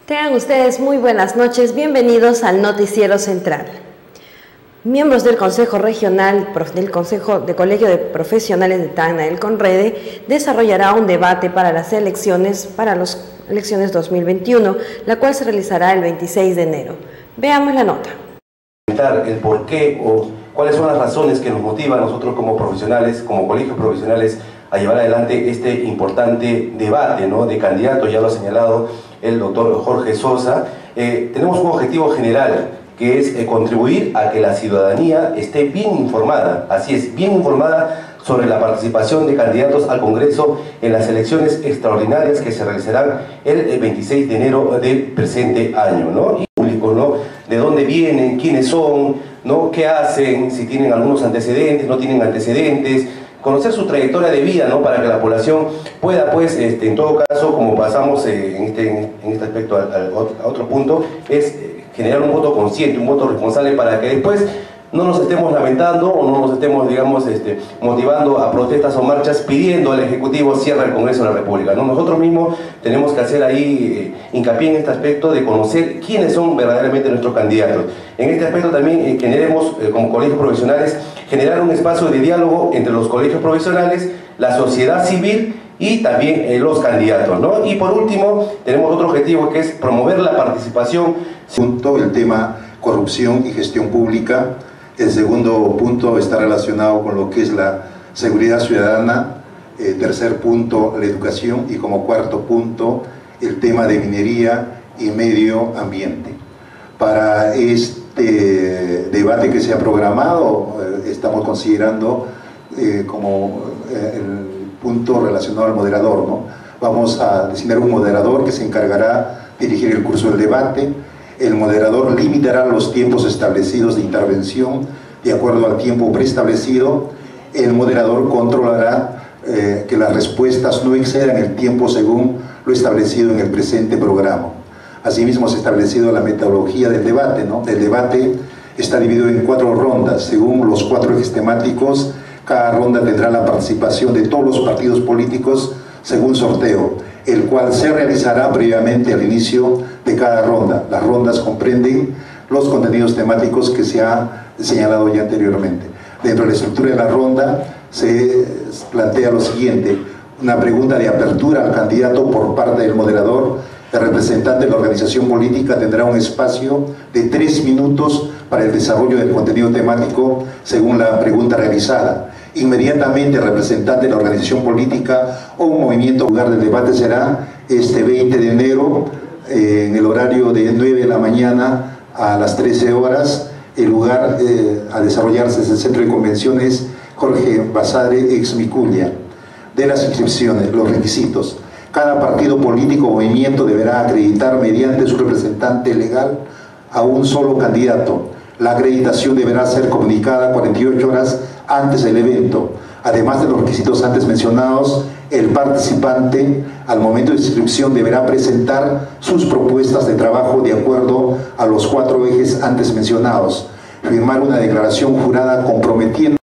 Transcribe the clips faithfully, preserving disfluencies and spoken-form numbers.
Tengan ustedes muy buenas noches, bienvenidos al Noticiero Central. Miembros del Consejo Regional del Consejo de Colegio de Profesionales de Tacna, el CONREDE, desarrollará un debate para las elecciones, para las elecciones dos mil veintiuno, la cual se realizará el veintiséis de enero. Veamos la nota. El por qué o cuáles son las razones que nos motivan a nosotros como profesionales, como colegios profesionales, a llevar adelante este importante debate, ¿no?, de candidatos, ya lo ha señalado el doctor Jorge Sosa. Eh, tenemos un objetivo general, que es eh, contribuir a que la ciudadanía esté bien informada, así es, bien informada sobre la participación de candidatos al Congreso en las elecciones extraordinarias que se realizarán el veintiséis de enero del presente año, ¿no? Y público, ¿no?, de dónde vienen, quiénes son, ¿no?, qué hacen, si tienen algunos antecedentes, no tienen antecedentes, conocer su trayectoria de vida, ¿no?, para que la población pueda, pues, este, en todo caso, como pasamos eh, en, este, en este aspecto al, al, a otro punto, es eh, generar un voto consciente, un voto responsable, para que después no nos estemos lamentando o no nos estemos, digamos, este, motivando a protestas o marchas pidiendo al Ejecutivo cierre el Congreso de la República, ¿no? Nosotros mismos tenemos que hacer ahí eh, hincapié en este aspecto de conocer quiénes son verdaderamente nuestros candidatos. En este aspecto también eh, generemos, eh, como colegios profesionales, generar un espacio de diálogo entre los colegios profesionales, la sociedad civil y también eh, los candidatos, ¿no? Y por último, tenemos otro objetivo, que es promover la participación. Punto, el tema corrupción y gestión pública. El segundo punto está relacionado con lo que es la seguridad ciudadana. Eh, tercer punto, la educación. Y como cuarto punto, el tema de minería y medio ambiente. Para este debate que se ha programado, eh, estamos considerando eh, como eh, el punto relacionado al moderador, ¿no? Vamos a designar un moderador que se encargará de dirigir el curso del debate. El moderador limitará los tiempos establecidos de intervención de acuerdo al tiempo preestablecido. El moderador controlará eh, que las respuestas no excedan el tiempo según lo establecido en el presente programa. Asimismo, se ha establecido la metodología del debate, ¿no? El debate está dividido en cuatro rondas, según los cuatro ejes temáticos. Cada ronda tendrá la participación de todos los partidos políticos según sorteo, el cual se realizará previamente al inicio de cada ronda. Las rondas comprenden los contenidos temáticos que se ha señalado ya anteriormente. Dentro de la estructura de la ronda se plantea lo siguiente: una pregunta de apertura al candidato por parte del moderador. El representante de la organización política tendrá un espacio de tres minutos para el desarrollo del contenido temático según la pregunta realizada. Inmediatamente el representante de la organización política o un movimiento lugar del debate será este veinte de enero eh, en el horario de nueve de la mañana a las trece horas. El lugar eh, a desarrollarse es el Centro de Convenciones Jorge Basadre, ex Miculla. De las inscripciones, los requisitos: cada partido político o movimiento deberá acreditar mediante su representante legal a un solo candidato. La acreditación deberá ser comunicada cuarenta y ocho horas antes del evento. Además de los requisitos antes mencionados, el participante al momento de inscripción deberá presentar sus propuestas de trabajo de acuerdo a los cuatro ejes antes mencionados, firmar una declaración jurada comprometiendo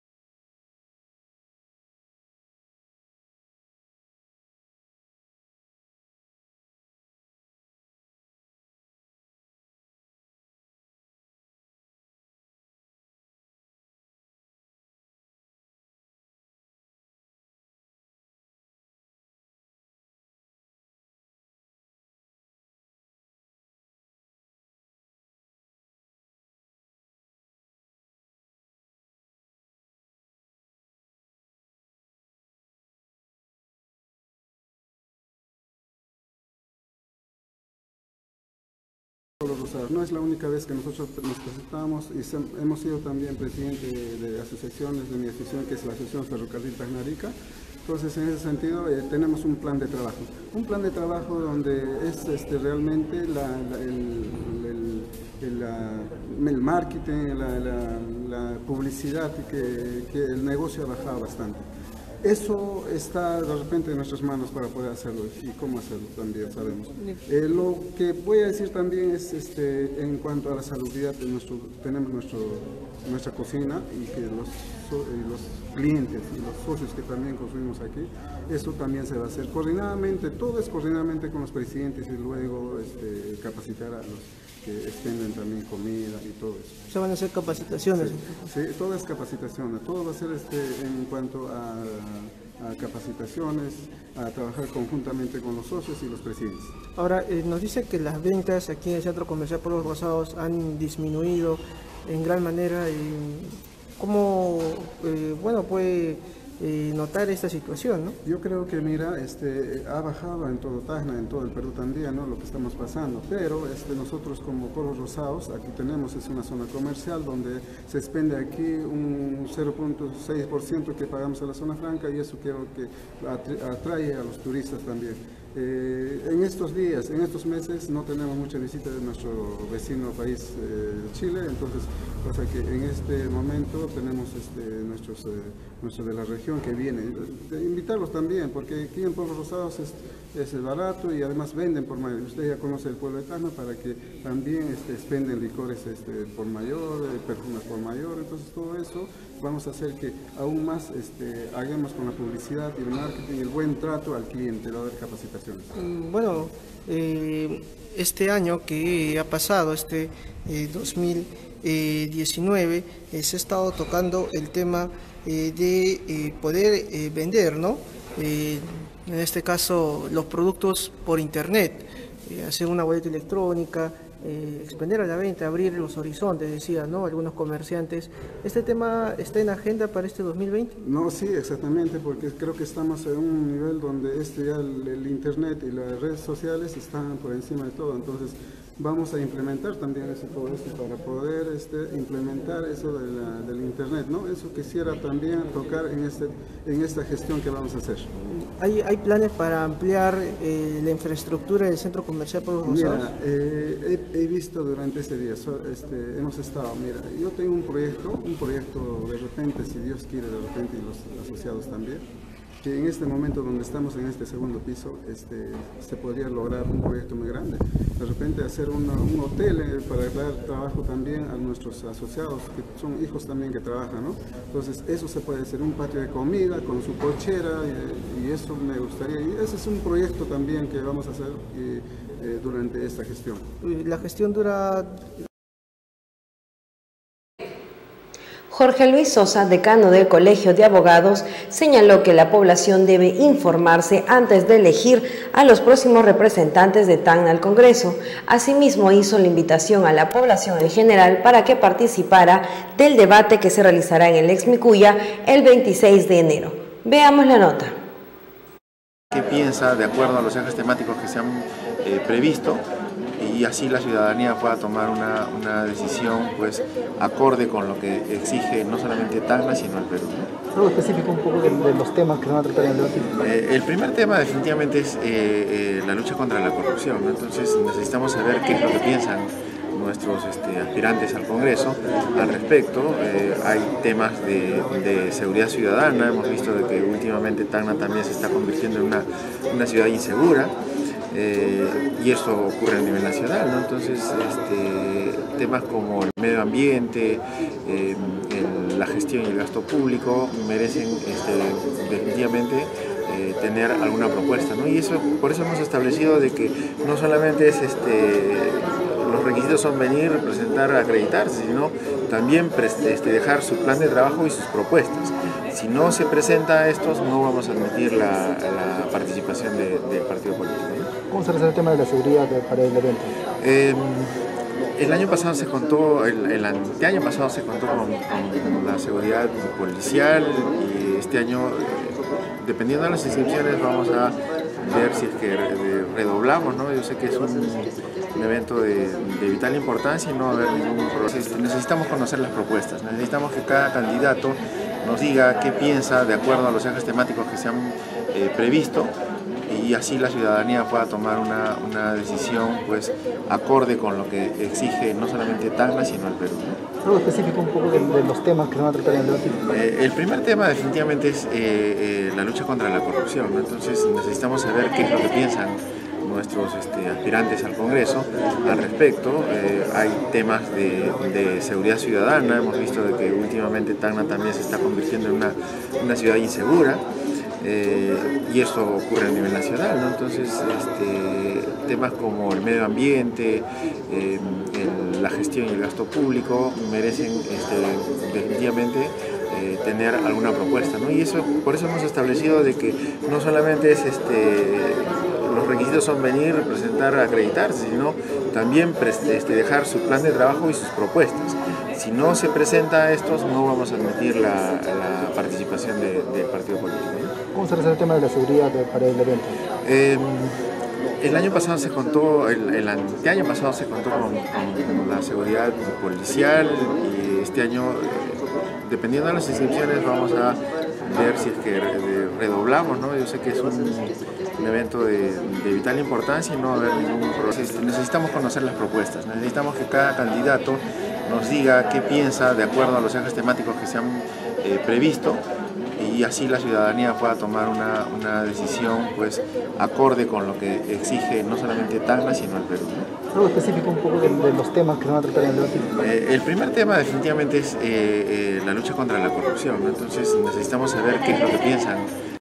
No es la única vez que nosotros nos presentamos, y hemos sido también presidente de, de asociaciones, de mi asociación, que es la Asociación Ferrocarril Tacna-Arica. Entonces, en ese sentido, eh, tenemos un plan de trabajo. Un plan de trabajo donde es este, realmente la, la, el, el, el, la, el marketing, la, la, la publicidad, que, que el negocio ha bajado bastante. Eso está de repente en nuestras manos para poder hacerlo y cómo hacerlo también sabemos. Eh, lo que voy a decir también es este, en cuanto a la salubridad, de nuestro, tenemos nuestro, nuestra cocina y que los, los clientes y los socios que también consumimos aquí, eso también se va a hacer coordinadamente, todo es coordinadamente con los presidentes y luego este, capacitar a los que extienden también comida y todo eso. ¿Se van a hacer capacitaciones? Sí, sí, todo es capacitación, todo va a ser este, en cuanto a, a capacitaciones, a trabajar conjuntamente con los socios y los presidentes. Ahora, eh, nos dice que las ventas aquí en el Centro Comercial Polvos Rosados han disminuido en gran manera. Eh, ¿Cómo eh, bueno, puede eh, notar esta situación, ¿no? Yo creo que, mira, este, ha bajado en todo Tacna, en todo el Perú también, ¿no? Lo que estamos pasando, pero este, nosotros como Polvos Rosados, aquí tenemos, es una zona comercial donde se expende aquí un cero punto seis por ciento que pagamos a la zona franca y eso creo que atrae a los turistas también. Eh, en estos días, en estos meses no tenemos mucha visita de nuestro vecino país eh, Chile, entonces pasa que en este momento tenemos este, nuestros, eh, nuestros de la región que vienen, de invitarlos también, porque aquí en Polvos Rosados es, es barato y además venden por mayor. Usted ya conoce el pueblo de Tacna para que también este, expenden licores este, por mayor, eh, perfumes por mayor, entonces todo eso vamos a hacer que aún más este, hagamos con la publicidad y el marketing, el buen trato al cliente, va a haber capacitaciones. Bueno, eh, este año que ha pasado, este eh, dos mil diecinueve, eh, se ha estado tocando el tema eh, de eh, poder eh, vender, ¿no? Eh, en este caso, los productos por internet, eh, hacer una boleta electrónica, eh, expender a la venta, abrir los horizontes, decía, ¿no? Algunos comerciantes. ¿Este tema está en agenda para este dos mil veinte? No, sí, exactamente, porque creo que estamos en un nivel donde este ya el, el internet y las redes sociales están por encima de todo, entonces vamos a implementar también eso, todo eso para poder este, implementar eso de la, del internet, ¿no? Eso quisiera también tocar en, este, en esta gestión que vamos a hacer. ¿Hay, hay planes para ampliar eh, la infraestructura del Centro Comercial Polvos Rosados? Mira, eh, he, he visto durante este día, so, este, hemos estado, mira, yo tengo un proyecto, un proyecto de repente, si Dios quiere, de repente, y los asociados también, que en este momento donde estamos en este segundo piso, este, se podría lograr un proyecto muy grande. De repente hacer una, un hotel eh, para dar trabajo también a nuestros asociados, que son hijos también que trabajan, ¿no? Entonces eso se puede hacer, un patio de comida con su cochera, y, y eso me gustaría, y ese es un proyecto también que vamos a hacer y, eh, durante esta gestión. La gestión dura... Jorge Luis Sosa, decano del Colegio de Abogados, señaló que la población debe informarse antes de elegir a los próximos representantes de Tacna al Congreso. Asimismo, hizo la invitación a la población en general para que participara del debate que se realizará en el Exmicuya el veintiséis de enero. Veamos la nota. ¿Qué piensa de acuerdo a los ejes temáticos que se han eh, previsto? Y así la ciudadanía pueda tomar una, una decisión pues acorde con lo que exige no solamente Tacna sino el Perú. ¿Algo específico un poco de, de los temas que se van a tratar en el debate? Eh, el primer tema definitivamente es eh, eh, la lucha contra la corrupción, ¿no? Entonces necesitamos saber qué es lo que piensan nuestros este, aspirantes al Congreso al respecto. Eh, hay temas de, de seguridad ciudadana, hemos visto de que últimamente Tacna también se está convirtiendo en una, una ciudad insegura. Eh, y esto ocurre a nivel nacional, ¿no? Entonces este, temas como el medio ambiente, eh, el, la gestión y el gasto público merecen este, definitivamente eh, tener alguna propuesta, ¿no? Y eso, por eso hemos establecido de que no solamente es este, los requisitos son venir, presentar, acreditarse, sino también este, dejar su plan de trabajo y sus propuestas. Si no se presenta estos, no vamos a admitir la, la participación de, del partido político, ¿no? ¿Cómo se resuelve el tema de la seguridad para el evento? Eh, el año pasado se contó, el, el anteaño pasado se contó con, con la seguridad policial y este año, dependiendo de las inscripciones, vamos a ver si es que redoblamos, ¿no? Yo sé que es un, un evento de, de vital importancia y no va a haber ningún problema. Necesitamos conocer las propuestas, necesitamos que cada candidato nos diga qué piensa de acuerdo a los ejes temáticos que se han eh, previsto y así la ciudadanía pueda tomar una, una decisión pues acorde con lo que exige no solamente Tacna sino el Perú. ¿Algo específico un poco de, de los temas que se van a tratar en el debate? Eh, el primer tema definitivamente es eh, eh, la lucha contra la corrupción, ¿no? Entonces necesitamos saber qué es lo que piensan nuestros este, aspirantes al Congreso al respecto. Eh, hay temas de, de seguridad ciudadana, hemos visto de que últimamente Tacna también se está convirtiendo en una, una ciudad insegura. Eh, y esto ocurre a nivel nacional, ¿no? Entonces este, temas como el medio ambiente, eh, el, la gestión y el gasto público merecen este, definitivamente eh, tener alguna propuesta, ¿no? Y eso, por eso hemos establecido de que no solamente es este, los requisitos son venir, presentar, acreditarse, sino también este, dejar su plan de trabajo y sus propuestas. Si no se presenta estos, no vamos a admitir la, la participación de, del partido político, ¿no? ¿Cómo se resuelve el tema de la seguridad de, para el evento? Eh, el año pasado se contó, el, el año pasado se contó con, con la seguridad policial y este año, dependiendo de las inscripciones, vamos a ver si es que redoblamos, ¿no? Yo sé que es un, un evento de, de vital importancia y no va a haber ningún proceso. Necesitamos conocer las propuestas, necesitamos que cada candidato nos diga qué piensa de acuerdo a los ejes temáticos que se han eh, previsto y así la ciudadanía pueda tomar una, una decisión pues acorde con lo que exige no solamente Tacna sino el Perú, ¿no? ¿Algo específico un poco de, de los temas que se van a tratar en el debate? Eh, el primer tema definitivamente es eh, eh, la lucha contra la corrupción, ¿no? Entonces necesitamos saber qué es lo que piensan.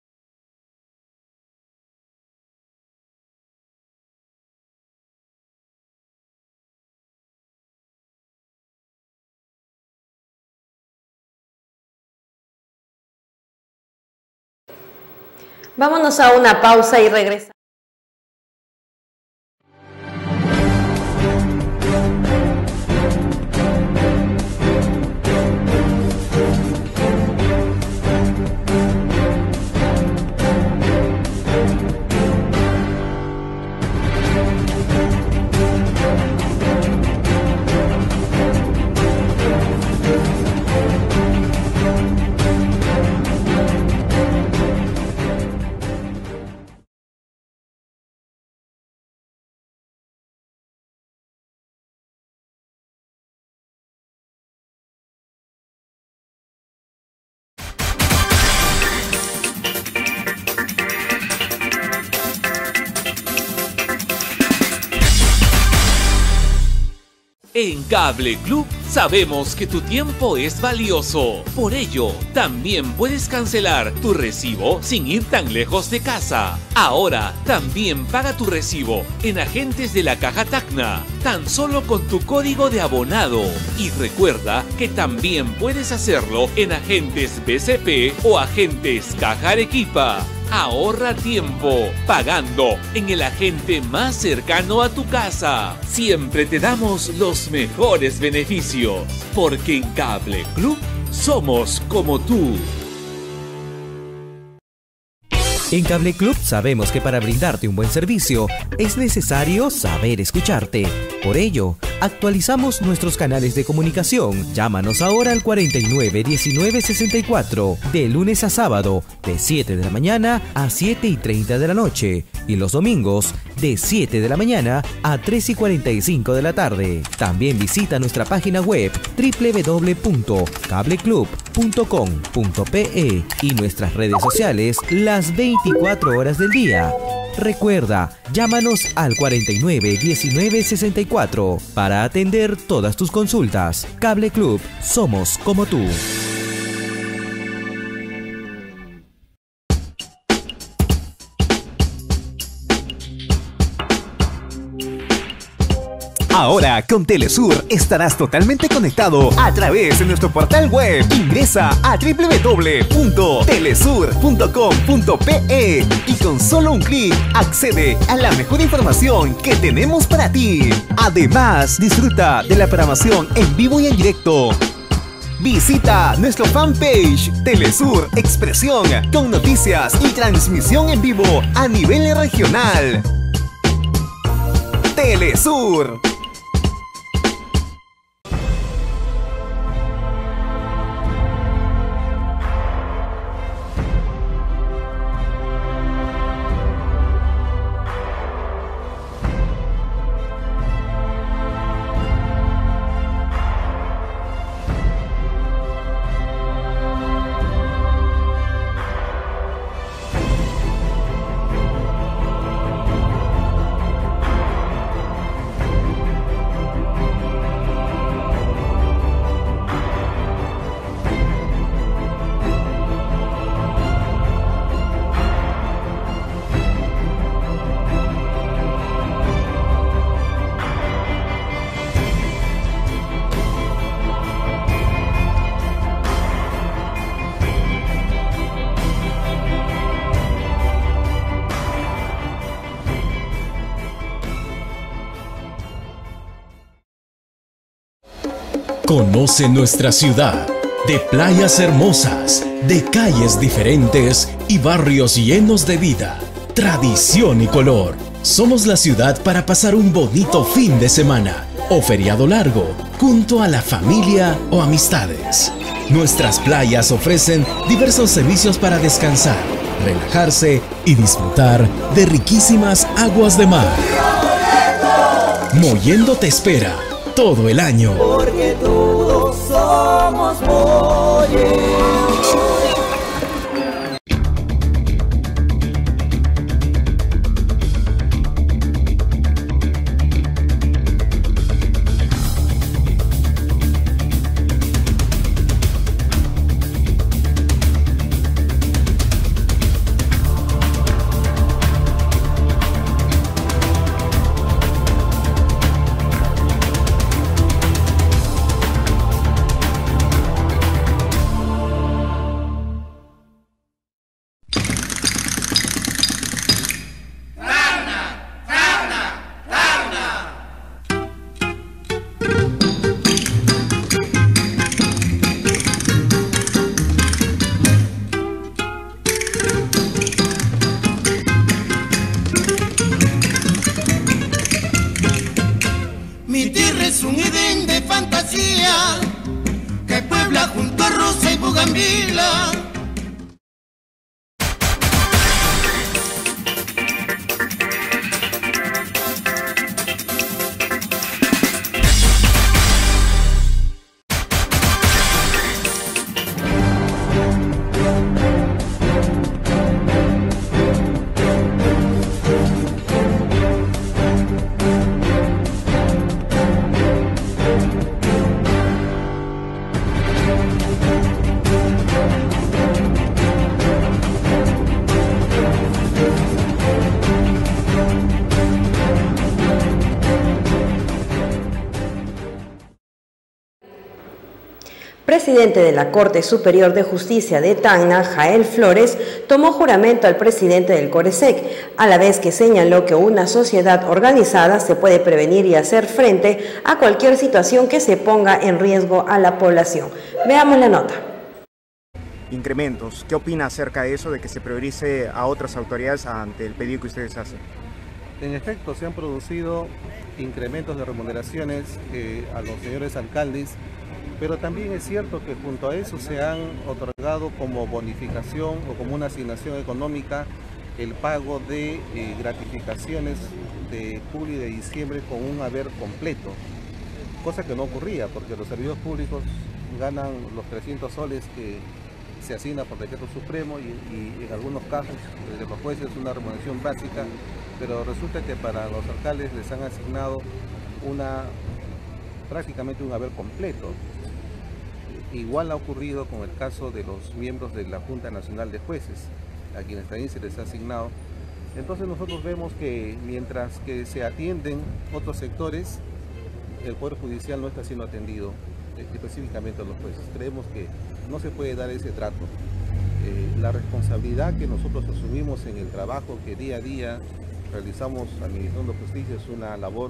Vámonos a una pausa y regresamos. En Cable Club sabemos que tu tiempo es valioso. Por ello, también puedes cancelar tu recibo sin ir tan lejos de casa. Ahora, también paga tu recibo en agentes de la Caja Tacna, tan solo con tu código de abonado. Y recuerda que también puedes hacerlo en agentes B C P o agentes Caja Arequipa. Ahorra tiempo pagando en el agente más cercano a tu casa. Siempre te damos los mejores beneficios, porque en Cable Club somos como tú. En Cable Club sabemos que para brindarte un buen servicio es necesario saber escucharte. Por ello, actualizamos nuestros canales de comunicación. Llámanos ahora al cuarenta y nueve diecinueve sesenta y cuatro, de lunes a sábado, de siete de la mañana a siete y treinta de la noche, y los domingos, de siete de la mañana a tres y cuarenta y cinco de la tarde. También visita nuestra página web doble u doble u doble u punto cable club punto com punto pe y nuestras redes sociales las veinticuatro horas del día. Recuerda, llámanos al cuarenta y nueve diecinueve sesenta y cuatro para atender todas tus consultas. Cable Club, somos como tú. Ahora con Telesur estarás totalmente conectado a través de nuestro portal web. Ingresa a doble u doble u doble u punto telesur punto com punto pe y con solo un clic accede a la mejor información que tenemos para ti. Además, disfruta de la programación en vivo y en directo. Visita nuestro fanpage Telesur Expresión con noticias y transmisión en vivo a nivel regional. Telesur. Conoce nuestra ciudad, de playas hermosas, de calles diferentes y barrios llenos de vida, tradición y color. Somos la ciudad para pasar un bonito fin de semana o feriado largo, junto a la familia o amistades. Nuestras playas ofrecen diversos servicios para descansar, relajarse y disfrutar de riquísimas aguas de mar. Mollendo te espera todo el año. Porque todos somos Mollendo. Mi tierra es un Edén de fantasía que puebla junto a Rosa y Bugambila. Presidente de la Corte Superior de Justicia de Tacna, Jael Flores, tomó juramento al presidente del CORESEC, a la vez que señaló que una sociedad organizada se puede prevenir y hacer frente a cualquier situación que se ponga en riesgo a la población. Veamos la nota. Incrementos. ¿Qué opina acerca de eso, de que se priorice a otras autoridades ante el pedido que ustedes hacen? En efecto, se han producido incrementos de remuneraciones eh, a los señores alcaldes, pero también es cierto que junto a eso se han otorgado como bonificación o como una asignación económica el pago de eh, gratificaciones de julio y de diciembre con un haber completo, cosa que no ocurría porque los servidores públicos ganan los trescientos soles que se asigna por decreto supremo y, y en algunos casos de los jueces es una remuneración básica, pero resulta que para los alcaldes les han asignado una prácticamente un haber completo. Igual ha ocurrido con el caso de los miembros de la Junta Nacional de Jueces, a quienes también se les ha asignado. Entonces nosotros vemos que mientras que se atienden otros sectores, el Poder Judicial no está siendo atendido, específicamente a los jueces. Creemos que no se puede dar ese trato. Eh, la responsabilidad que nosotros asumimos en el trabajo que día a día realizamos administrando justicia es una labor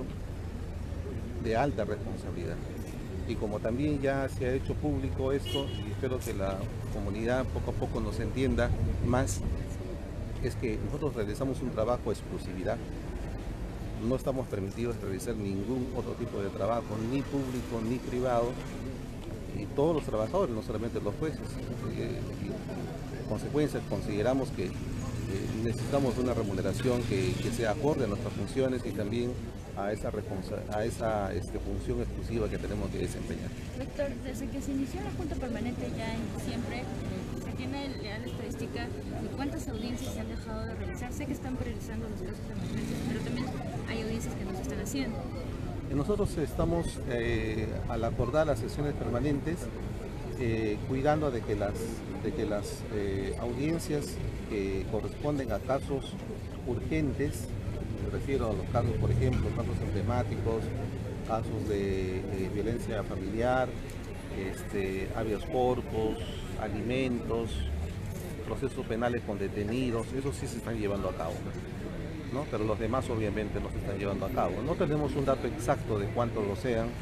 de alta responsabilidad. Y como también ya se ha hecho público esto, y espero que la comunidad poco a poco nos entienda más, es que nosotros realizamos un trabajo de exclusividad. No estamos permitidos realizar ningún otro tipo de trabajo, ni público ni privado, y todos los trabajadores, no solamente los jueces. Eh, y en consecuencia, consideramos que eh, necesitamos una remuneración que, que sea acorde a nuestras funciones y también a esa, a esa este, función exclusiva que tenemos que desempeñar. Doctor, desde que se inició la Junta Permanente ya en diciembre, eh, se tiene la estadística de cuántas audiencias se han dejado de realizar. Sé que están priorizando los casos de emergencia, pero también hay audiencias que no se están haciendo. Nosotros estamos, eh, al acordar las sesiones permanentes, eh, cuidando de que las, de que las eh, audiencias que corresponden a casos urgentes, me refiero a los casos, por ejemplo, casos emblemáticos, casos de, de violencia familiar, este, habeas corpus, alimentos, procesos penales con detenidos, eso sí se están llevando a cabo, ¿no? Pero los demás obviamente no se están llevando a cabo. No tenemos un dato exacto de cuántos lo sean,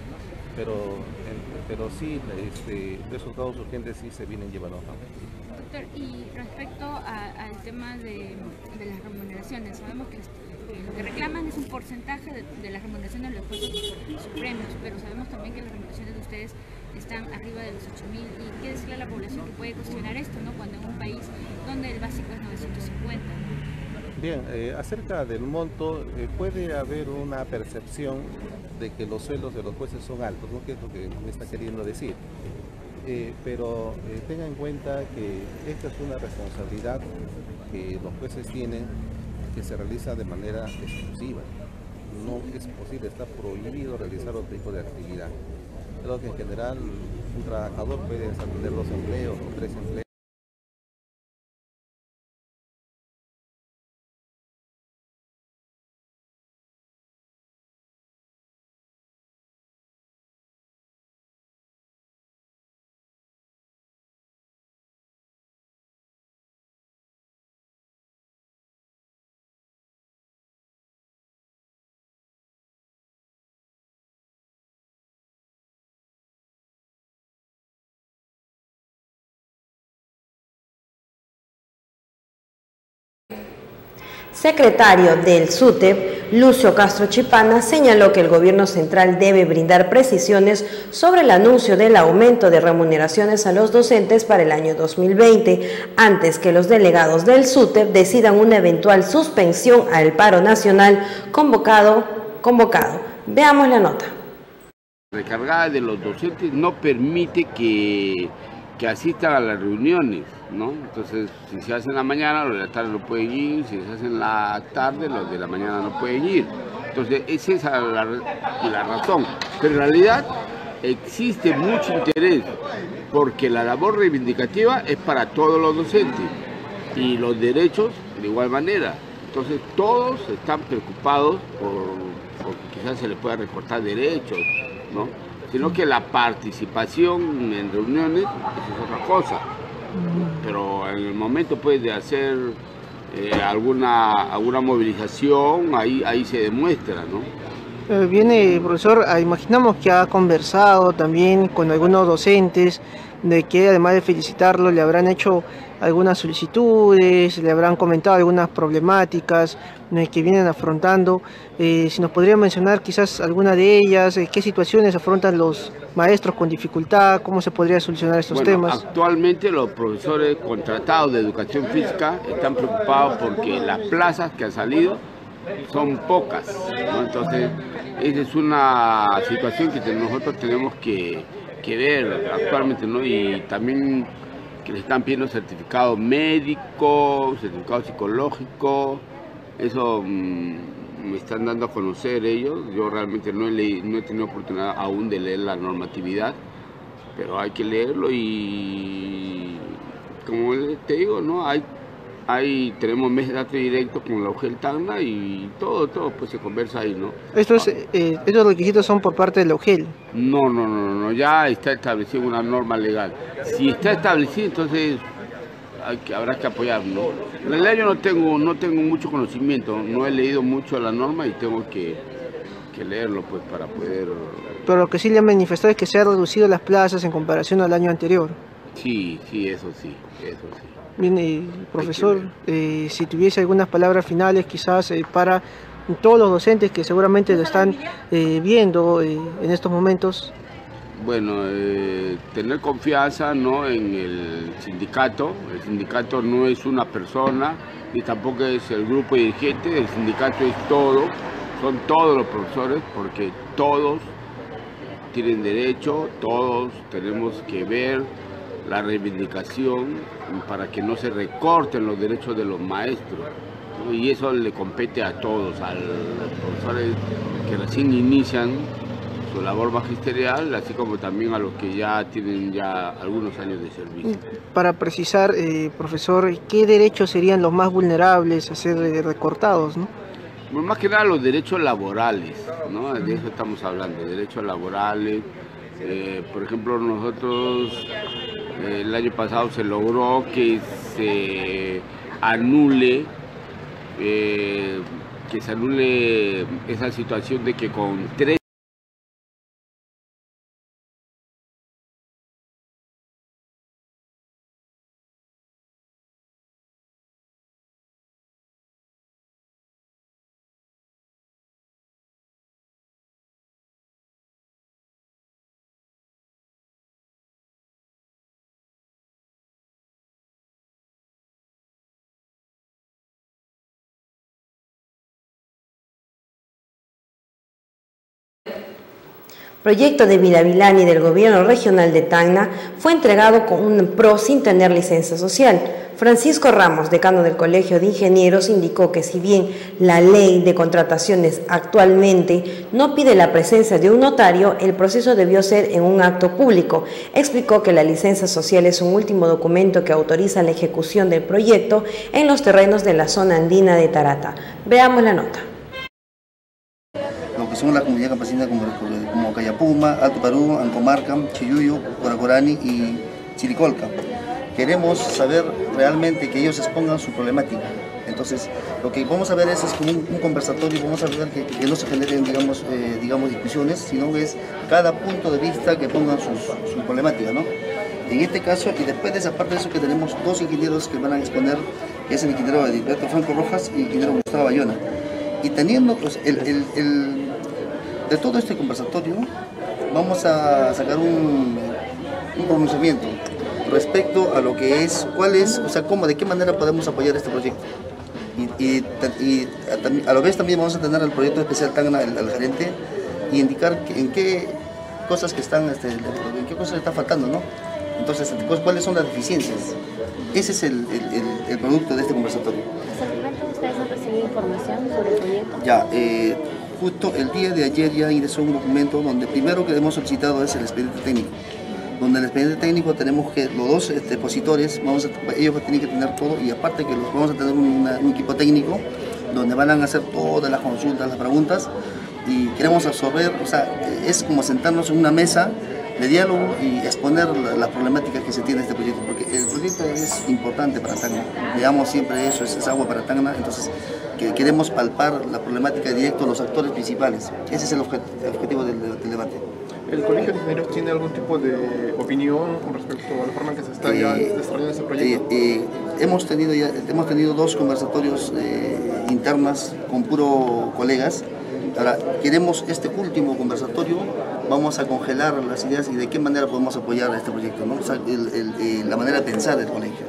pero, en, pero sí, este, resultados urgentes sí se vienen llevando a cabo. Doctor, y respecto a, al tema de, de las remuneraciones, sabemos que eh, lo que reclaman es un porcentaje de, de las remuneraciones de los jueces supremos, pero sabemos también que las remuneraciones de ustedes están arriba de los ocho mil. ¿Y qué decirle a la población que puede cuestionar esto, ¿no? Cuando en un país donde el básico es novecientos cincuenta? Bien, eh, acerca del monto, eh, puede haber una percepción de que los sueldos de los jueces son altos, ¿no? ¿Qué es lo que me está queriendo decir? Eh, pero eh, tenga en cuenta que esta es una responsabilidad que los jueces tienen, que se realiza de manera exclusiva. No es posible, está prohibido realizar otro tipo de actividad. Creo que en general un trabajador puede tener dos empleos o tres empleos. Secretario del SUTEP, Lucio Castro Chipana, señaló que el gobierno central debe brindar precisiones sobre el anuncio del aumento de remuneraciones a los docentes para el año dos mil veinte, antes que los delegados del SUTEP decidan una eventual suspensión al paro nacional convocado. convocado. Veamos la nota. La recargada de los docentes no permite que, que asistan a las reuniones, ¿no? Entonces, si se hace en la mañana, los de la tarde no pueden ir, si se hace en la tarde, los de la mañana no pueden ir. Entonces, esa es la, la razón. Pero en realidad existe mucho interés, porque la labor reivindicativa es para todos los docentes y los derechos de igual manera. Entonces, todos están preocupados por, por que quizás se les pueda recortar derechos, ¿no? Sino que la participación en reuniones es otra cosa. Pero en el momento pues de hacer eh, alguna, alguna movilización, ahí, ahí se demuestra, ¿no? Eh, viene, profesor, imaginamos que ha conversado también con algunos docentes, de que además de felicitarlo le habrán hecho algunas solicitudes, le habrán comentado algunas problemáticas eh, que vienen afrontando. Eh, si nos podría mencionar quizás alguna de ellas, eh, qué situaciones afrontan los maestros con dificultad, cómo se podría solucionar estos bueno, temas. Actualmente los profesores contratados de educación física están preocupados porque las plazas que han salido son pocas, ¿no? Entonces esa es una situación que nosotros tenemos que, que ver actualmente, ¿no? Y también que le están pidiendo certificado médico, certificado psicológico, eso mmm, me están dando a conocer ellos. Yo realmente no he, leído, no he tenido oportunidad aún de leer la normatividad, pero hay que leerlo y como te digo, ¿no? Hay Ahí tenemos mes de datos directos con la U G E L Tacna y todo, todo pues se conversa ahí, ¿no? Estos, eh, ¿Estos requisitos son por parte de la U G E L? No, no, no, no, ya está establecida una norma legal. Si está establecida, entonces hay que, habrá que apoyarlo. En realidad yo no tengo, no tengo mucho conocimiento, no he leído mucho la norma y tengo que, que leerlo pues para poder... Pero lo que sí le han manifestado es que se han reducido las plazas en comparación al año anterior. Sí, sí, eso sí, eso sí. Bien, eh, profesor, eh, si tuviese algunas palabras finales quizás eh, para todos los docentes que seguramente lo están eh, viendo eh, en estos momentos. Bueno, eh, tener confianza, ¿no?, en el sindicato. El sindicato no es una persona ni tampoco es el grupo dirigente, el sindicato es todo, son todos los profesores porque todos tienen derecho, todos tenemos que ver la reivindicación para que no se recorten los derechos de los maestros, ¿no? Y eso le compete a todos, a los profesores que recién inician su labor magisterial, así como también a los que ya tienen ya algunos años de servicio. Para precisar, eh, profesor, ¿qué derechos serían los más vulnerables a ser recortados, no? Bueno, más que nada los derechos laborales, ¿no? De eso estamos hablando, derechos laborales. Eh, por ejemplo, nosotros eh, el año pasado se logró que se anule eh, que se anule esa situación de que con tres proyecto de Vilavilani del Gobierno Regional de Tacna fue entregado con un P R O sin tener licencia social. Francisco Ramos, decano del Colegio de Ingenieros, indicó que si bien la ley de contrataciones actualmente no pide la presencia de un notario, el proceso debió ser en un acto público. Explicó que la licencia social es un último documento que autoriza la ejecución del proyecto en los terrenos de la zona andina de Tarata. Veamos la nota. Lo que son la comunidad campesina como, como Cayapuma, Alto Perú, Ancomarca, Chiyuyo, Coracorani y Chiricolca. Queremos saber realmente que ellos expongan su problemática. Entonces, lo que vamos a ver es, es como un, un conversatorio, vamos a ver que, que no se generen, digamos, eh, digamos, discusiones, sino que es cada punto de vista que pongan sus, su problemática, ¿no? En este caso, y después de esa parte de eso, que tenemos dos ingenieros que van a exponer, que es el ingeniero Edilberto Franco Rojas y el ingeniero Gustavo Bayona. Y teniendo pues, el, el, el, de todo este conversatorio, vamos a sacar un, un pronunciamiento respecto a lo que es, cuál es, o sea, cómo, de qué manera podemos apoyar este proyecto. Y, y, y a, a la vez también vamos a tener al proyecto especial Tacna, al, al gerente, y indicar que, en qué cosas que están, este, en qué cosas está faltando, ¿no? Entonces, cuáles son las deficiencias. Ese es el, el, el, el producto de este conversatorio. ¿Hasta el momento ustedes han recibido información sobre el proyecto? Ya, eh, justo el día de ayer ya ingresó un documento donde primero que hemos solicitado es el expediente técnico. Donde el expediente técnico tenemos que los dos este, expositores, vamos a, ellos van a tener que tener todo, y aparte que los, vamos a tener una, un equipo técnico donde van a hacer todas las consultas, las preguntas, y queremos absorber, o sea, es como sentarnos en una mesa de diálogo y exponer las la problemáticas que se tiene en este proyecto, porque el proyecto es importante para Tacna, digamos siempre eso, es, es agua para Tacna, entonces que queremos palpar la problemática directa de los actores principales. Ese es el, objet, el objetivo del, del debate. ¿El Colegio de Ingenieros tiene algún tipo de opinión con respecto a la forma en que se está eh, ya desarrollando este proyecto? Eh, eh, hemos, tenido ya, hemos tenido dos conversatorios eh, internas con puro colegas. Ahora, queremos este último conversatorio, vamos a congelar las ideas y de qué manera podemos apoyar a este proyecto, ¿no? O sea, el, el, el, la manera de pensar del colegio.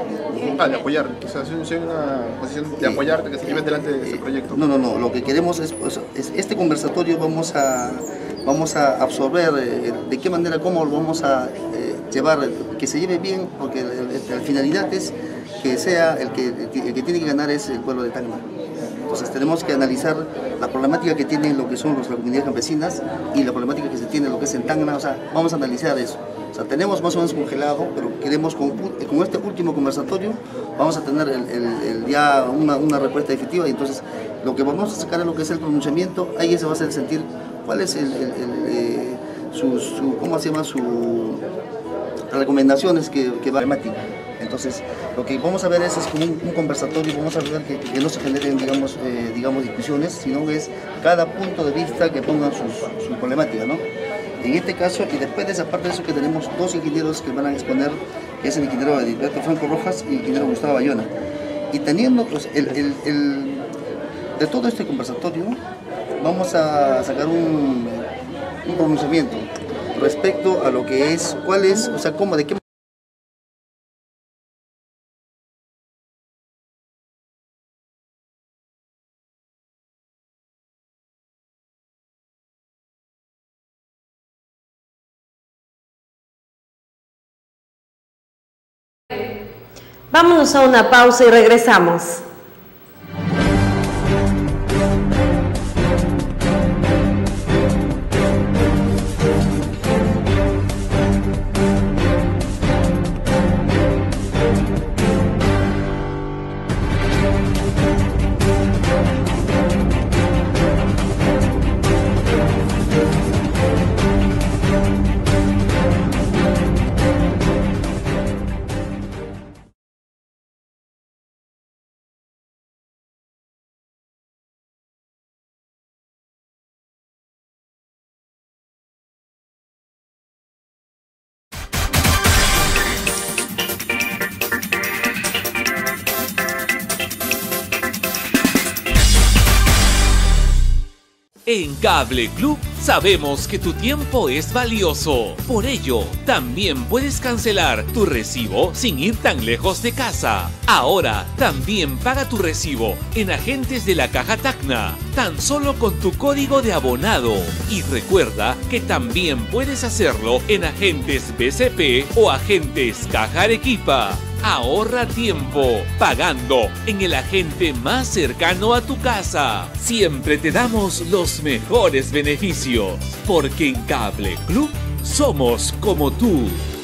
Ah, de apoyar, o sea, es una posición de apoyarte, que se lleve delante de ese proyecto. No, no, no, lo que queremos es, pues, es este conversatorio vamos a, vamos a absorber eh, de qué manera, cómo lo vamos a eh, llevar, que se lleve bien, porque la finalidad es que sea el que, el que tiene que ganar es el pueblo de Tacna. Entonces tenemos que analizar la problemática que tienen lo que son las comunidades campesinas y la problemática que se tiene lo que es en Tacna, o sea, vamos a analizar eso. O sea, tenemos más o menos congelado, pero queremos con, con este último conversatorio vamos a tener el, el, el ya una, una respuesta definitiva, y entonces lo que vamos a sacar es lo que es el pronunciamiento, ahí se va a hacer sentir cuál es el, el, el, eh, su, su, ¿cómo se llama? Su recomendaciones que, que va a temática. Entonces, lo que vamos a ver es, es como un, un conversatorio, vamos a ver que, que no se generen, digamos, eh, digamos, discusiones, sino que es cada punto de vista que pongan sus, su problemática, ¿no? En este caso, y después de esa parte de eso, que tenemos dos ingenieros que van a exponer, que es el ingeniero Edilberto Franco Rojas y el ingeniero Gustavo Bayona. Y teniendo pues, el, el, el, de todo este conversatorio, vamos a sacar un, un pronunciamiento respecto a lo que es, cuál es, o sea, cómo, de qué Vámonos a una pausa y regresamos. En Cable Club sabemos que tu tiempo es valioso. Por ello, también puedes cancelar tu recibo sin ir tan lejos de casa. Ahora, también paga tu recibo en agentes de la Caja Tacna, tan solo con tu código de abonado. Y recuerda que también puedes hacerlo en agentes B C P o agentes Caja Arequipa. Ahorra tiempo pagando en el agente más cercano a tu casa. Siempre te damos los mejores beneficios, porque en Cable Club somos como tú.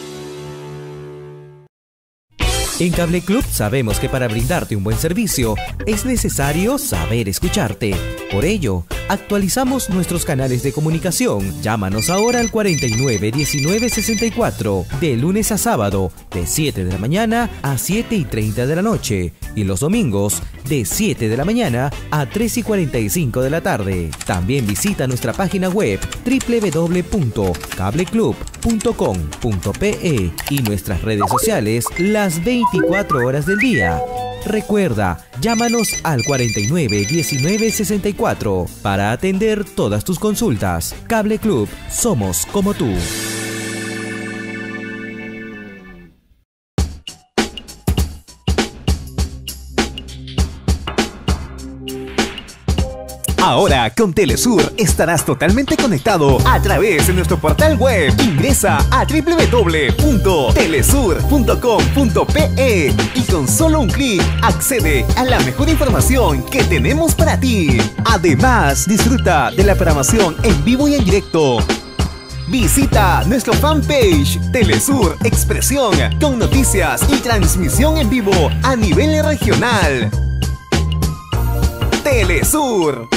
En Cable Club sabemos que para brindarte un buen servicio es necesario saber escucharte. Por ello, actualizamos nuestros canales de comunicación. Llámanos ahora al cuarenta y nueve diecinueve sesenta y cuatro, de lunes a sábado, de siete de la mañana a siete y treinta de la noche, y los domingos, de siete de la mañana a tres y cuarenta y cinco de la tarde. También visita nuestra página web doble u doble u doble u punto cable club punto com punto pe y nuestras redes sociales las veinticuatro horas del día. Recuerda, llámanos al cuarenta y nueve diecinueve sesenta y cuatro para atender todas tus consultas. Cable Club, somos como tú. Ahora con Telesur estarás totalmente conectado a través de nuestro portal web. Ingresa a doble u doble u doble u punto telesur punto com punto pe y con solo un clic accede a la mejor información que tenemos para ti. Además, disfruta de la programación en vivo y en directo. Visita nuestro fanpage Telesur Expresión con noticias y transmisión en vivo a nivel regional. Telesur.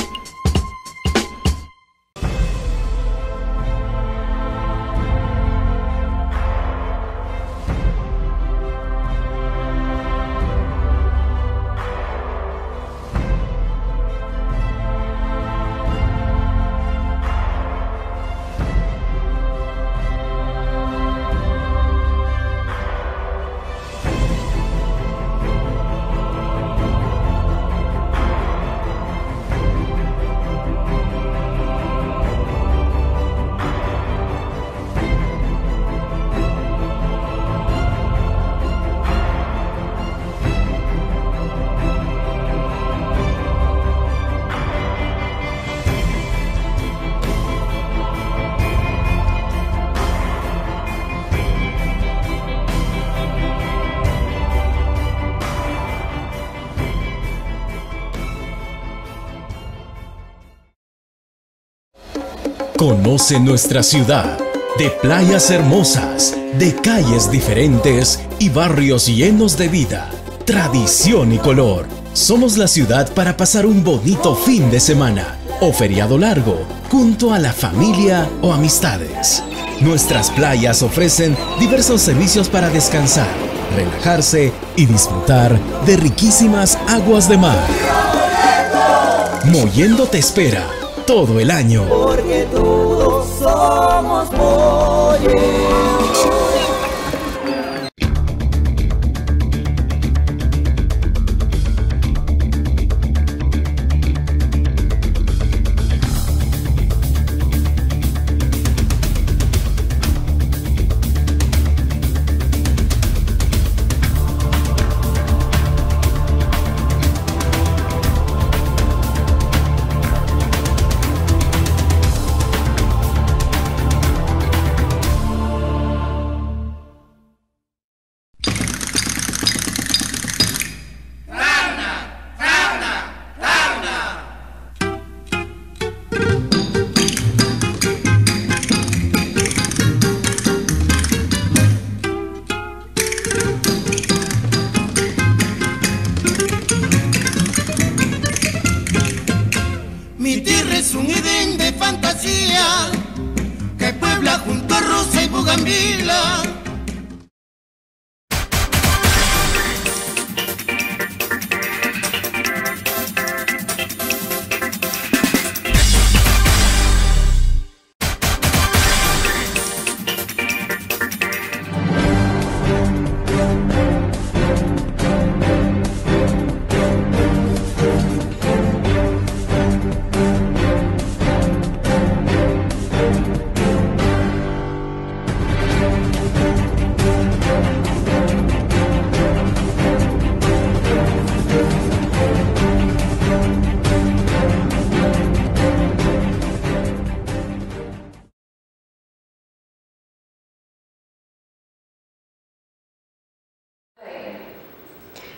Conoce nuestra ciudad, de playas hermosas, de calles diferentes y barrios llenos de vida, tradición y color. Somos la ciudad para pasar un bonito fin de semana o feriado largo, junto a la familia o amistades. Nuestras playas ofrecen diversos servicios para descansar, relajarse y disfrutar de riquísimas aguas de mar. Mollendo te espera todo el año. Porque todos somos Mollendo.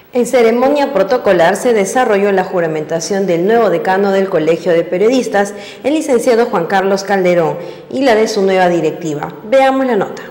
En ceremonia protocolar se desarrolló la juramentación del nuevo decano del Colegio de Periodistas, el licenciado Juan Carlos Calderón, y la de su nueva directiva. Veamos la nota.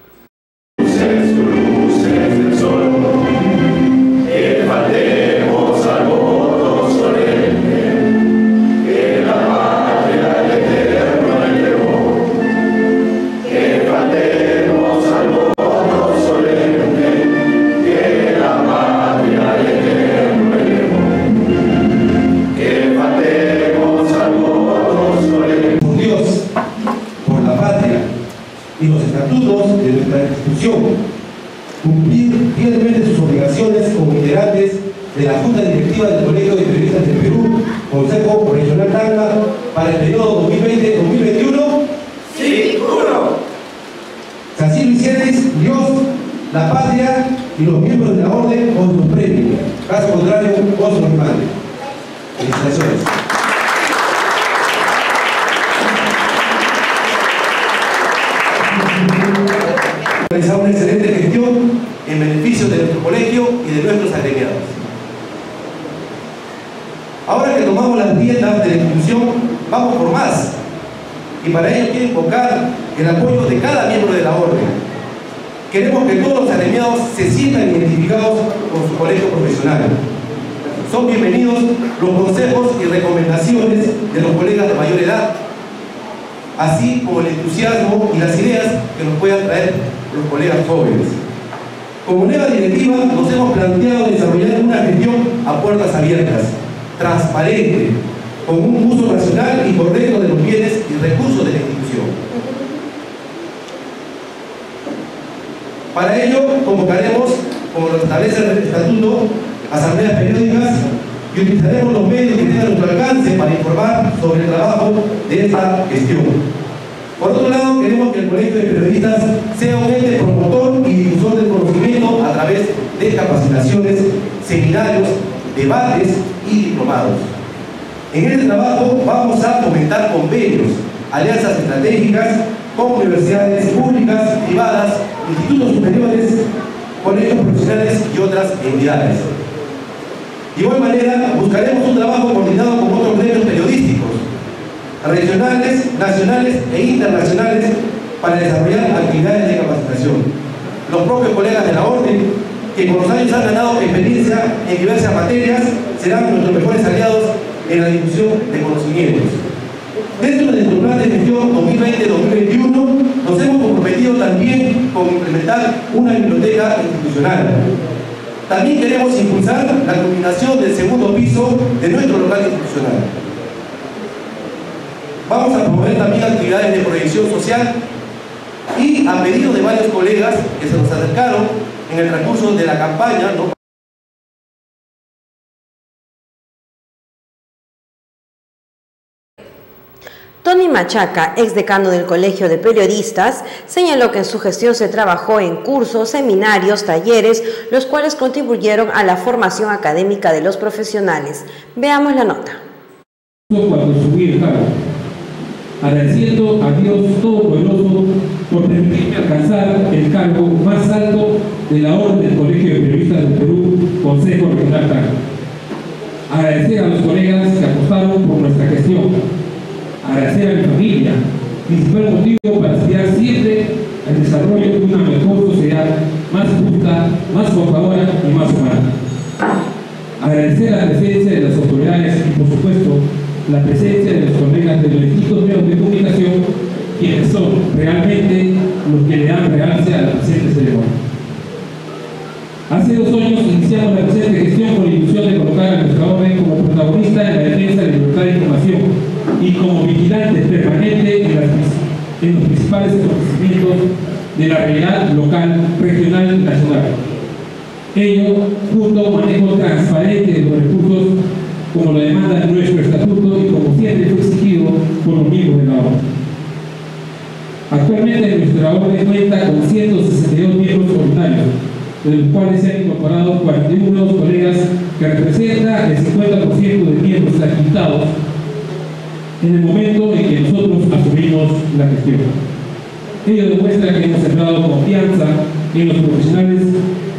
Y los estatutos de nuestra institución, cumplir fielmente sus obligaciones como integrantes de la Junta Directiva del Colegio de Periodistas del Perú, Consejo Regional Tacna, para el periodo dos mil veinte dos mil veintiuno. ¡Sí, uno! Si así lo hicieres, Dios, la patria y los miembros de la orden os los premien. Caso contrario, os los mande. Felicitaciones. Realizar una excelente gestión en beneficio de nuestro colegio y de nuestros agremiados. Ahora que tomamos las riendas de la institución, vamos por más. Y para ello quiero invocar el apoyo de cada miembro de la orden. Queremos que todos los agremiados se sientan identificados con su colegio profesional. Son bienvenidos los consejos y recomendaciones de los colegas de mayor edad, así como el entusiasmo y las ideas que nos puedan traer los colegas jóvenes. Como nueva directiva nos hemos planteado desarrollar una gestión a puertas abiertas, transparente, con un uso racional y correcto de los bienes y recursos de la institución. Para ello convocaremos, como lo establece el estatuto, asambleas periódicas y utilizaremos los medios que tengan a nuestro alcance para informar sobre el trabajo de esta gestión. Por otro lado, queremos que el Colegio de Periodistas sea un ente promotor y difusor del conocimiento a través de capacitaciones, seminarios, debates y diplomados. En este trabajo vamos a fomentar convenios, alianzas estratégicas con universidades públicas, privadas, institutos superiores, colegios profesionales y otras entidades. De igual manera, buscaremos un trabajo coordinado con otros gremios periodísticos, regionales, nacionales e internacionales, para desarrollar actividades de capacitación. Los propios colegas de la orden, que con los años han ganado experiencia en diversas materias, serán nuestros mejores aliados en la difusión de conocimientos. Dentro de nuestro plan de gestión dos mil veinte dos mil veintiuno, nos hemos comprometido también con implementar una biblioteca institucional. También queremos impulsar la culminación del segundo piso de nuestro local institucional. Vamos a promover también actividades de proyección social y, a pedido de varios colegas que se nos acercaron en el transcurso de la campaña, ¿no?, Tony Machaca, ex decano del Colegio de Periodistas, señaló que en su gestión se trabajó en cursos, seminarios, talleres, los cuales contribuyeron a la formación académica de los profesionales. Veamos la nota. Cuando subí el cargo, agradeciendo a Dios Todopoderoso por permitirme alcanzar el cargo más alto de la Orden del Colegio de Periodistas del Perú, Consejo Regional Tacna. Agradecer a los colegas que apostaron por nuestra gestión. Agradecer a mi familia, principal motivo para aspirar siempre al desarrollo de una mejor sociedad, más justa, más trabajadora y más humana. Agradecer a la presencia de las autoridades y, por supuesto, la presencia de los colegas de los distintos medios de comunicación, quienes son realmente los que le dan realce a la presente ceremonia. Hace dos años iniciamos la presente gestión con la ilusión de colocar a nuestra orden como protagonista en la defensa de la libertad de información y como vigilante permanente en, las, en los principales acontecimientos de la realidad local, regional y nacional. Ello junto a un manejo transparente de los recursos, como lo demanda nuestro estatuto y como siempre fue exigido por los miembros de la orden. Actualmente nuestra orden cuenta con ciento sesenta y dos miembros ordinarios, de los cuales se han incorporado cuarenta y uno colegas, que representa el cincuenta por ciento de miembros acreditados en el momento en que nosotros asumimos la gestión. Ello demuestra que hemos sembrado confianza en los profesionales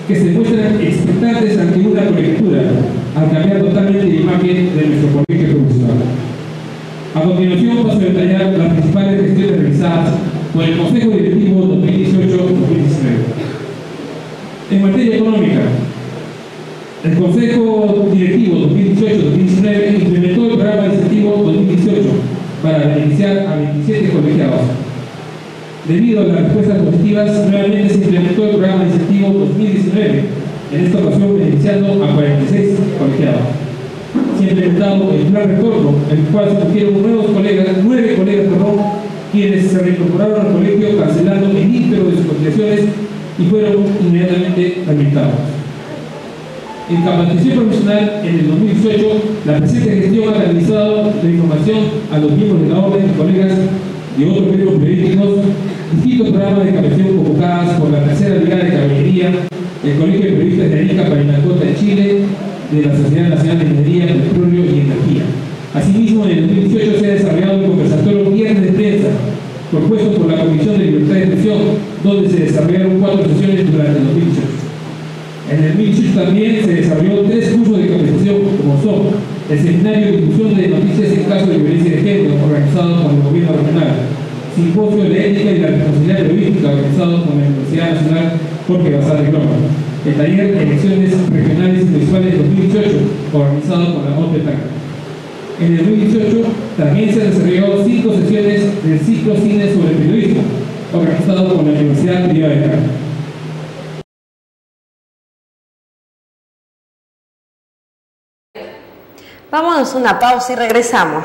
que se muestran expectantes ante una colectura al cambiar totalmente la imagen de nuestro colegio profesional. A continuación paso a detallar las principales gestiones realizadas por el Consejo Directivo dos mil dieciocho dos mil diecinueve. En materia económica, el Consejo Directivo dos mil dieciocho dos mil diecinueve implementó el programa de incentivo dos mil dieciocho para beneficiar a veintisiete colegiados. Debido a las respuestas positivas, nuevamente se implementó el programa de incentivo dos mil diecinueve, en esta ocasión beneficiando a cuarenta y seis colegiados. Se ha implementado el plan retorno, el cual se pusieron nuevos colegas, nueve colegas perdón, quienes se reincorporaron al colegio cancelando el ímpetu de sus cotizaciones y fueron inmediatamente habilitados. En capacitación profesional, en el dos mil dieciocho, la presente gestión ha canalizado la información a los miembros de la orden y colegas de otros medios periodísticos, distintos programas de capacitación convocadas por la tercera brigada de caballería, el Colegio de Periodistas de Arica, Parinacota de Chile, de la Sociedad Nacional de Minería, Petróleo y Energía. Asimismo, en el dos mil dieciocho se ha desarrollado el conversatorio Viernes de Prensa, propuesto por la Comisión de Libertad de Expresión, donde se desarrollaron cuatro sesiones durante el dos mil dieciocho. En el dos mil dieciocho también se desarrolló tres cursos de capacitación, como son el Seminario de Difusión de Noticias en caso de violencia de género, organizado por el Gobierno Regional, Simposio de Ética y la Responsabilidad Periodística, organizado por la Universidad Nacional Jorge Basal de Gloma, el Taller de Elecciones Regionales y Municipales dos mil dieciocho, organizado por la O N P T A C. En el dos mil dieciocho también se han desarrollado cinco sesiones del ciclo Cine sobre Periodismo, organizado por la Universidad Privada de Cali. Vámonos a una pausa y regresamos.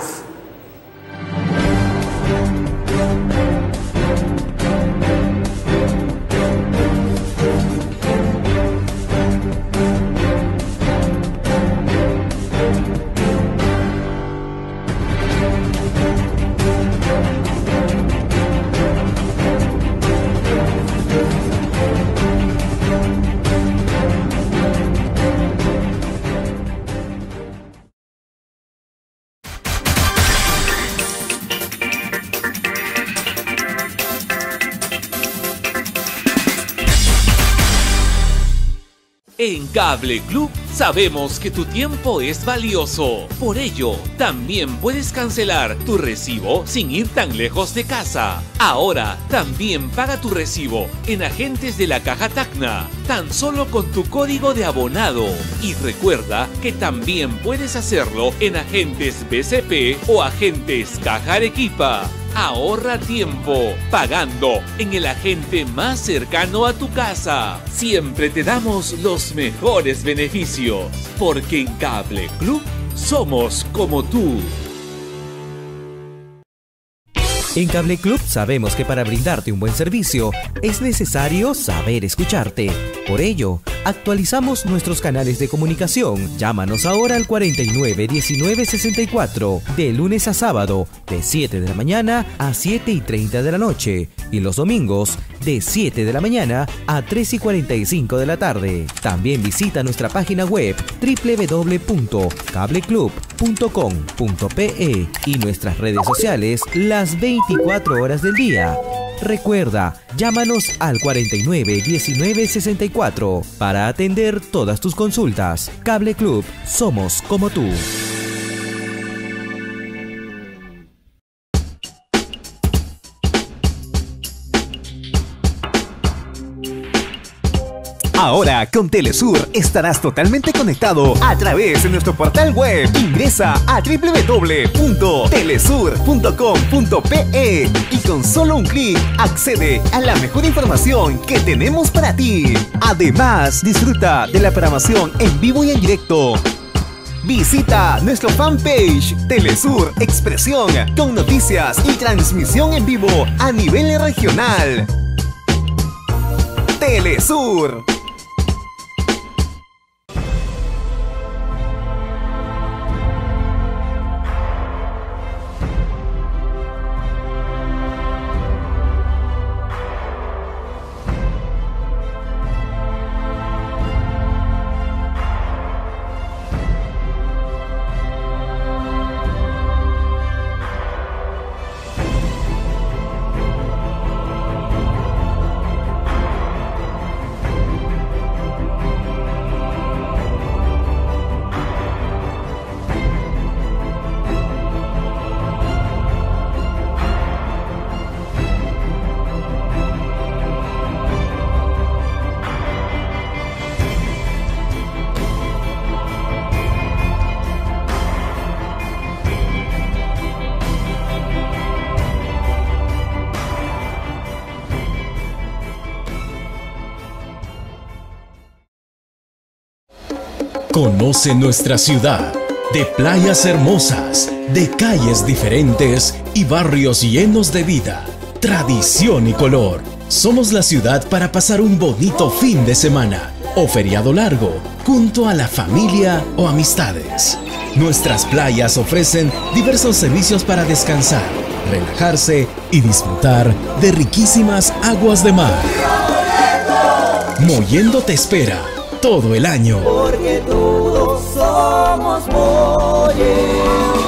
En Cable Club sabemos que tu tiempo es valioso. Por ello, también puedes cancelar tu recibo sin ir tan lejos de casa. Ahora, también paga tu recibo en agentes de la Caja Tacna, tan solo con tu código de abonado. Y recuerda que también puedes hacerlo en agentes B C P o agentes Caja Arequipa. Ahorra tiempo pagando en el agente más cercano a tu casa. Siempre te damos los mejores beneficios, porque en Cable Club somos como tú. En Cable Club sabemos que para brindarte un buen servicio es necesario saber escucharte. Por ello, actualizamos nuestros canales de comunicación. Llámanos ahora al cuarenta y nueve diecinueve sesenta y cuatro, de lunes a sábado, de siete de la mañana a siete y treinta de la noche, y los domingos, de siete de la mañana a tres y cuarenta y cinco de la tarde. También visita nuestra página web doble u doble u doble u punto cable club punto com punto pe y nuestras redes sociales las veinticuatro horas del día. Recuerda, llámanos al cuarenta y nueve diecinueve sesenta y cuatro para atender todas tus consultas. Cable Club, somos como tú. Ahora con Telesur estarás totalmente conectado a través de nuestro portal web. Ingresa a doble u doble u doble u punto telesur punto com punto pe y con solo un clic accede a la mejor información que tenemos para ti. Además, disfruta de la programación en vivo y en directo. Visita nuestro fanpage Telesur Expresión con noticias y transmisión en vivo a nivel regional. Telesur. Conoce nuestra ciudad, de playas hermosas, de calles diferentes y barrios llenos de vida, tradición y color. Somos la ciudad para pasar un bonito fin de semana o feriado largo, junto a la familia o amistades. Nuestras playas ofrecen diversos servicios para descansar, relajarse y disfrutar de riquísimas aguas de mar. Mollendo te espera todo el año. Porque todos somos Mollendo.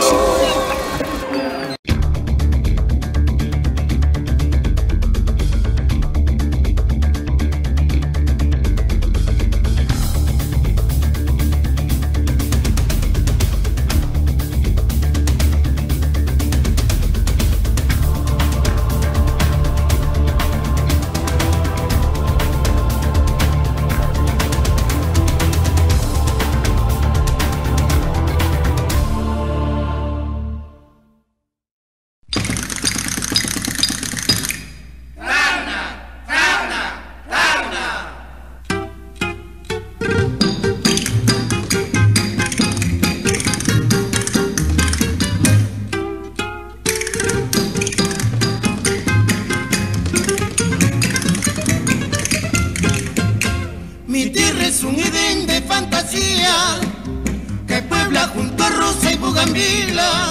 Mi tierra es un Edén de fantasía que puebla junto a Rosa y Bugambila.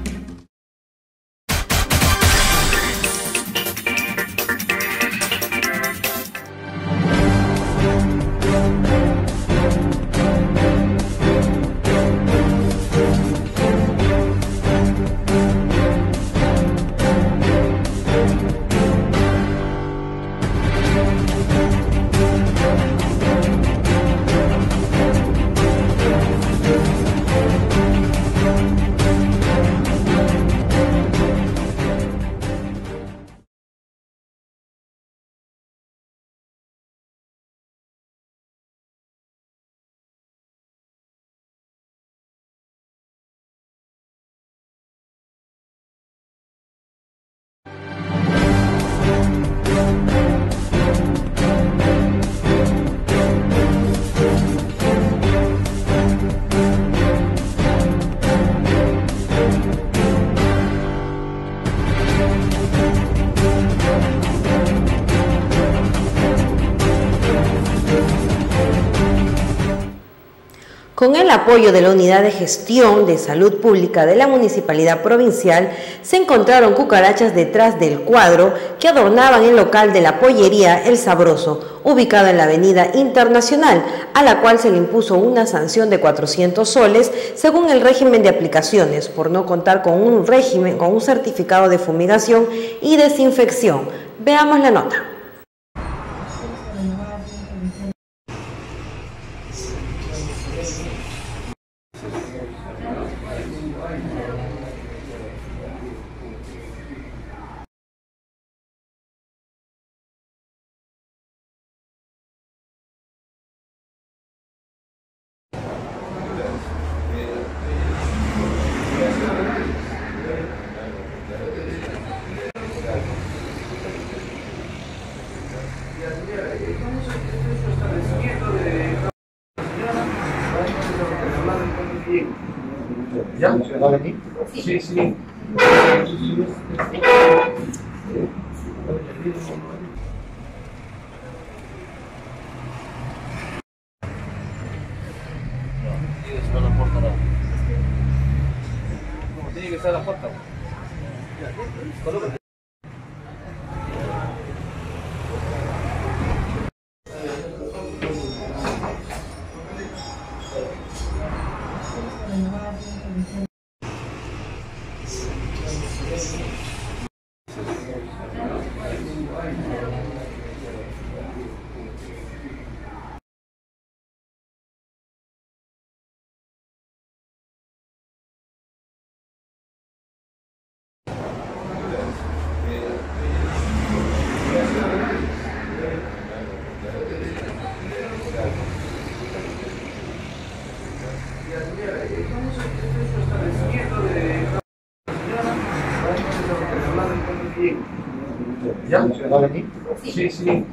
Con el apoyo de la Unidad de Gestión de Salud Pública de la Municipalidad Provincial, se encontraron cucarachas detrás del cuadro que adornaban el local de la pollería El Sabroso, ubicado en la Avenida Internacional, a la cual se le impuso una sanción de cuatrocientos soles según el régimen de aplicaciones, por no contar con un régimen, con un certificado de fumigación y desinfección. Veamos la nota. ¿Ya? ¿Va a venir? Sí, sí. Tiene que estar la puerta. Colócate. ¿Ya? ¿Va a venir? Sí, sí.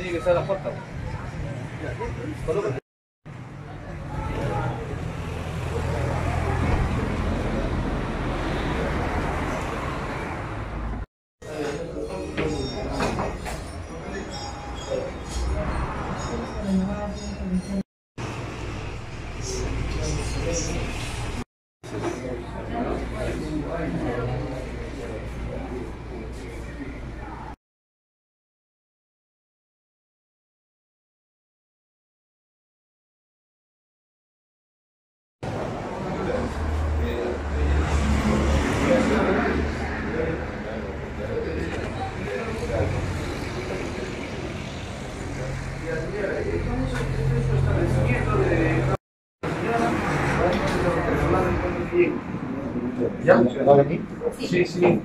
tiene que estar la puerta. Colócate. ¿Ya? ¿Va a venir? Sí, sí.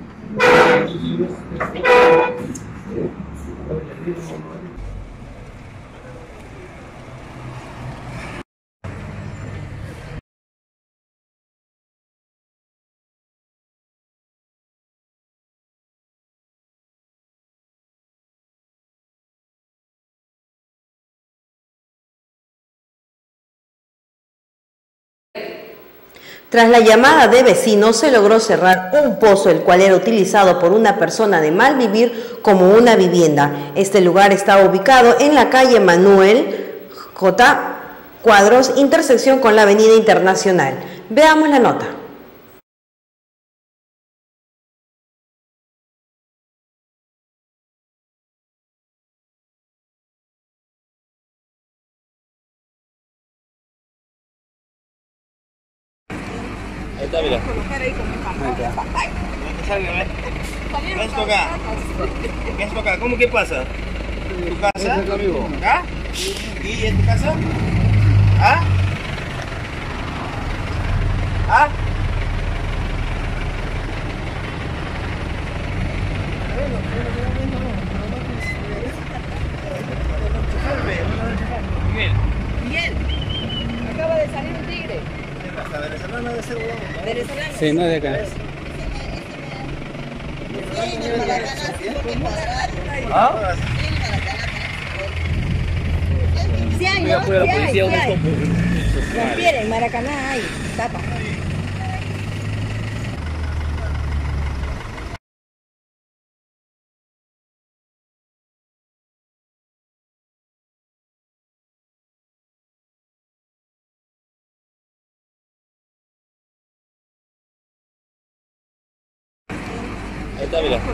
Tras la llamada de vecinos, se logró cerrar un pozo, el cual era utilizado por una persona de mal vivir como una vivienda. Este lugar está ubicado en la calle Manuel J. Cuadros, intersección con la Avenida Internacional. Veamos la nota. Ahí está, mira. Esto acá. Esto acá. ¿Cómo que pasa? ¿Tu casa? ¿Ah? ¿Y en tu casa? ¿Ah? ¿Ah? Miguel. Miguel, acaba de salir un tigre. ¿Venezolano debe ser huevón? ¿Venezolano? Sí, no es de acá. ¿Ah? Sí hay, ¿no? Sí hay, sí hay. Rompieron, en Maracaná hay, tapa. Ahí está, mira.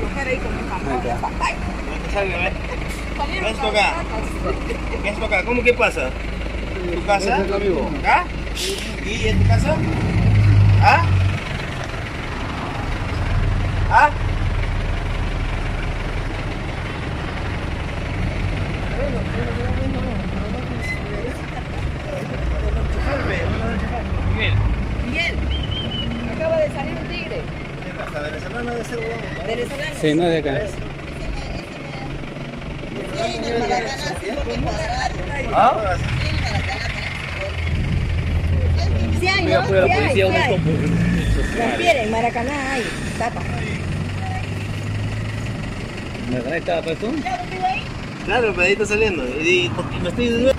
Esto acá. Esto acá. ¿Cómo que pasa? ¿Tu casa? ¿Ah? ¿Y en tu casa? ¿Ah? ¿Ah? Miguel. Miguel, acaba de salir un tigre. ¿Venezolano debe ser huevón? ¿Venezolano? Sí, no es de acá. ¿Ah? Sí hay, ¿no? Sí hay, sí hay. Rompieron, en Maracaná hay, tapa. ¿Maracaná estaba para tú? Claro, pero ahí está saliendo. Y, y me estoy...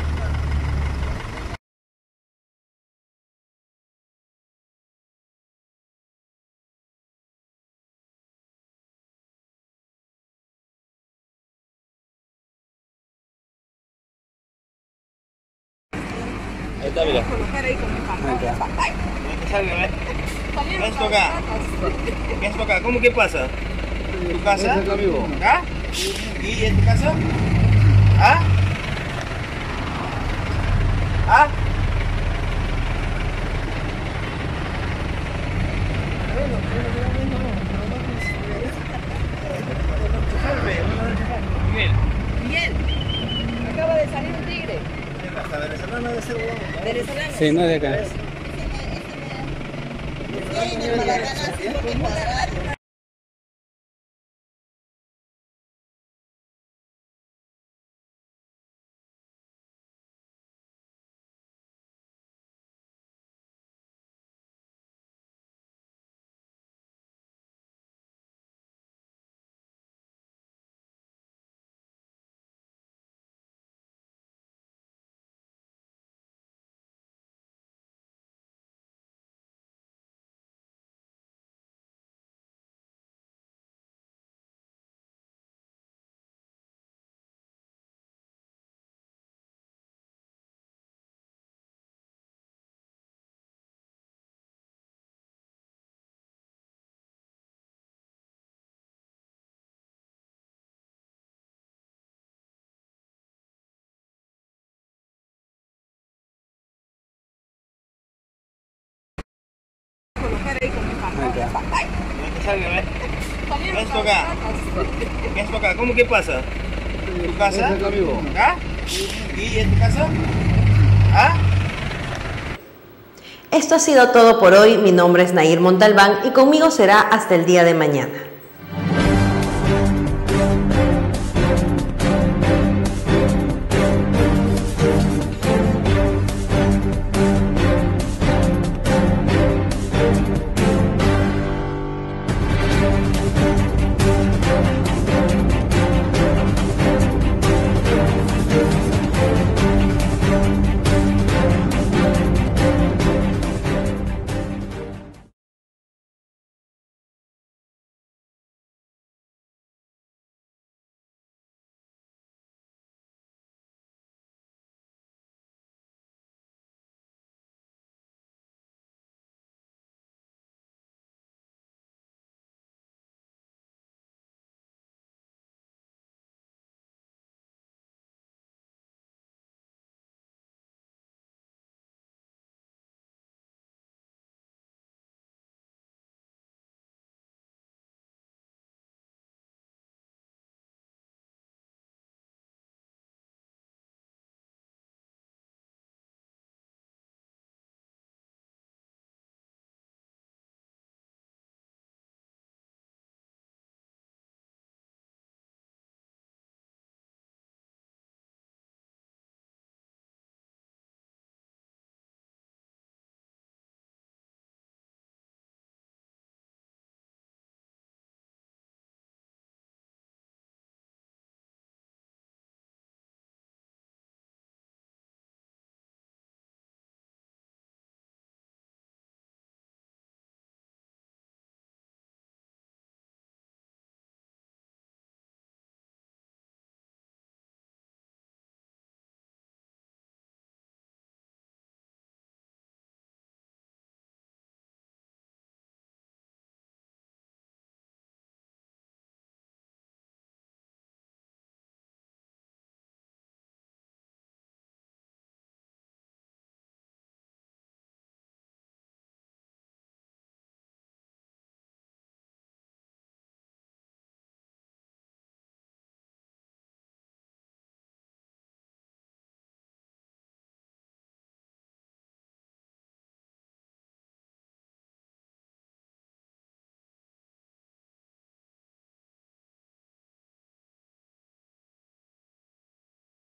Ahí está, mira. Esto acá. Esto acá. ¿Cómo que pasa? ¿Tu casa? ¿Ah? ¿Y en tu casa? ¿Ah? ¿Ah? Miguel. Miguel, acaba de salir un tigre. ¿Venezolano debe ser huevón? ¿Venezolano? Sí, no es de acá. salga, ven. Ven acá. Ven acá. ¿Cómo que pasa? ¿Tu casa? ¿Ah? ¿Y en tu casa? ¿Ah? Esto ha sido todo por hoy. Mi nombre es Nair Montalbán y conmigo será hasta el día de mañana.